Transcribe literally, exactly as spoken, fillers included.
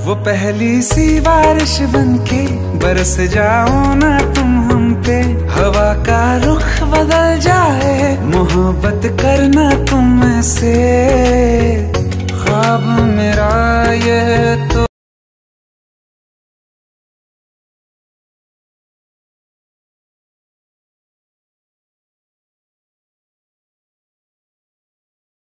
वो पहली सी बारिश बनके बरस जाओ ना तुम हम पे, हवा का रुख बदल जाए मोहब्बत करना तुम से।